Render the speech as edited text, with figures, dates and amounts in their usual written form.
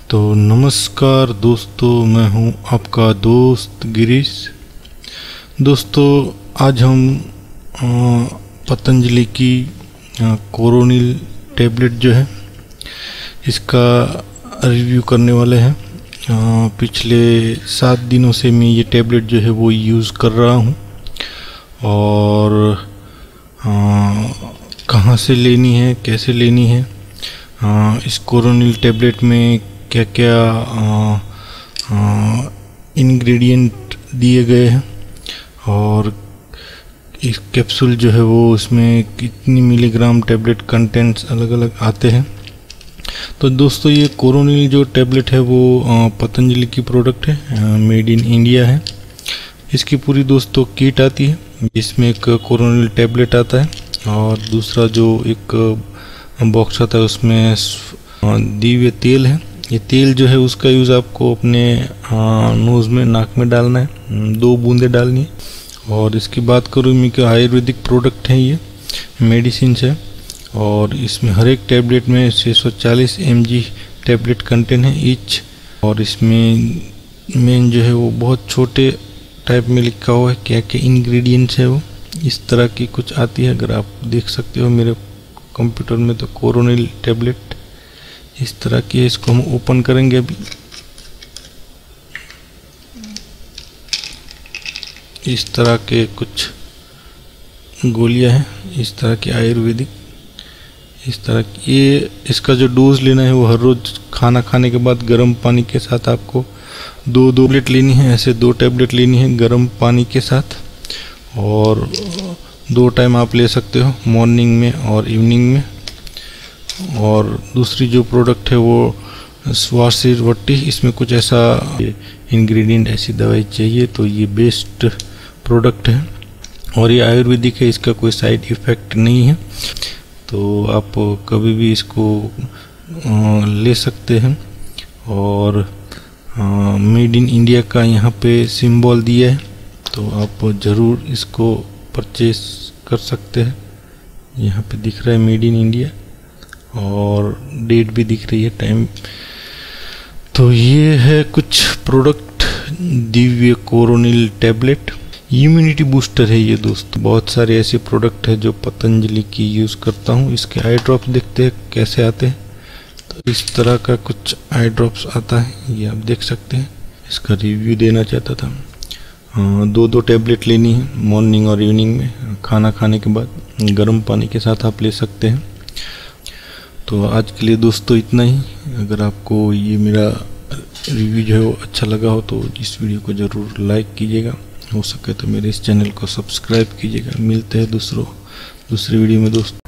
तो नमस्कार दोस्तों, मैं हूं आपका दोस्त गिरीश। दोस्तों, आज हम पतंजलि की कोरोनिल टैबलेट जो है इसका रिव्यू करने वाले हैं। पिछले 7 दिनों से मैं ये टैबलेट जो है वो यूज़ कर रहा हूं और कहाँ से लेनी है, कैसे लेनी है, इस कोरोनिल टैबलेट में क्या क्या इंग्रेडिएंट दिए गए हैं और इस कैप्सूल जो है वो इसमें कितनी मिलीग्राम टैबलेट कंटेंट्स अलग अलग आते हैं। तो दोस्तों, ये कोरोनिल जो टैबलेट है वो पतंजलि की प्रोडक्ट है, मेड इन इंडिया है। इसकी पूरी दोस्तों किट आती है, इसमें एक कोरोनिल टैबलेट आता है और दूसरा जो एक बॉक्स आता है उसमें दिव्य तेल है। ये तेल जो है उसका यूज़ आपको अपने नोज़ में, नाक में डालना है, 2 बूंदे डालनी है। और इसकी बात करूँ मैं कि आयुर्वेदिक प्रोडक्ट है, ये मेडिसिन है और इसमें हर एक टैबलेट में 640 mg टैबलेट कंटेंट है ईच। और इसमें मेन जो है वो बहुत छोटे टाइप में लिखा हुआ है क्या क्या इंग्रेडिएंट्स है, वो इस तरह की कुछ आती है। अगर आप देख सकते हो मेरे कंप्यूटर में, तो कोरोनिल टैबलेट इस तरह की है। इसको हम ओपन करेंगे अभी। इस तरह के कुछ गोलियां हैं, इस तरह की आयुर्वेदिक, इस तरह की। ये इसका जो डोज लेना है वो हर रोज खाना खाने के बाद गर्म पानी के साथ आपको 2 टैबलेट लेनी है। ऐसे 2 टैबलेट लेनी है गर्म पानी के साथ और 2 टाइम आप ले सकते हो, मॉर्निंग में और इवनिंग में। और दूसरी जो प्रोडक्ट है वो स्वासिरवट्टी, इसमें कुछ ऐसा इंग्रेडिएंट, ऐसी दवाई चाहिए तो ये बेस्ट प्रोडक्ट है और ये आयुर्वेदिक है, इसका कोई साइड इफ़ेक्ट नहीं है, तो आप कभी भी इसको ले सकते हैं। और मेड इन इंडिया का यहाँ पे सिंबल दिया है, तो आप ज़रूर इसको परचेस कर सकते हैं। यहाँ पे दिख रहा है मेड इन इंडिया और डेट भी दिख रही है, टाइम। तो ये है कुछ product, Divya Coronil tablet immunity booster है ये दोस्तों। बहुत सारे ऐसे प्रोडक्ट है जो पतंजलि की यूज़ करता हूँ। इसके आई ड्रॉप्स देखते हैं कैसे आते हैं। तो इस तरह का कुछ आई ड्रॉप्स आता है, ये आप देख सकते हैं। इसका रिव्यू देना चाहता था। 2 टैबलेट लेनी है मॉर्निंग और इवनिंग में, खाना खाने के बाद गर्म पानी के साथ आप ले सकते हैं। तो आज के लिए दोस्तों इतना ही। अगर आपको ये मेरा रिव्यू जो है वो अच्छा लगा हो तो इस वीडियो को ज़रूर लाइक कीजिएगा, हो सके तो मेरे इस चैनल को सब्सक्राइब कीजिएगा। मिलते हैं दूसरी वीडियो में दोस्तों।